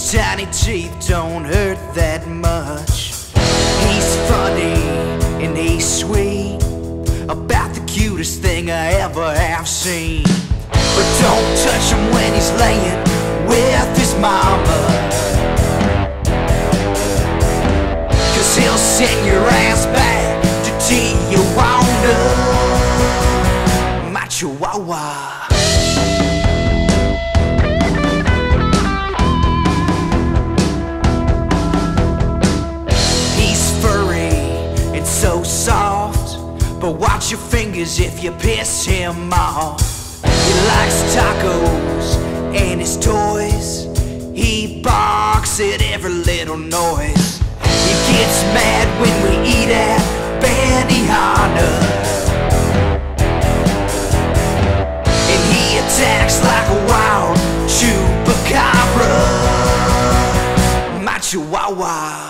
tiny teeth don't hurt that much. He's funny and he's sweet, about the cutest thing I ever have seen. But don't touch him when he's laying with his mama, 'cause he'll send your ass back to Tijuana, my Chihuahua. So soft, but watch your fingers if you piss him off. He likes tacos and his toys, he barks at every little noise. He gets mad when we eat at Benihana, and he attacks like a wild chupacabra, my Chihuahua.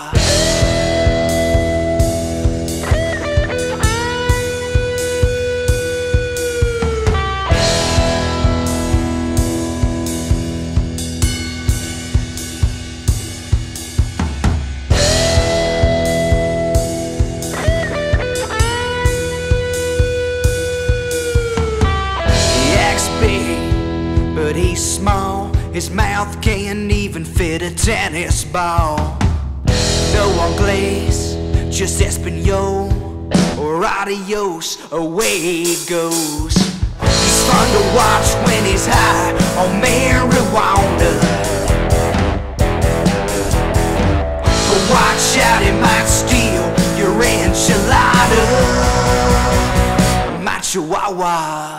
But he's small, his mouth can't even fit a tennis ball. No Anglais, just Espanol, or adios, away he goes. He's fun to watch when he's high on marijuana, but watch out, he might steal your enchilada, my Chihuahua.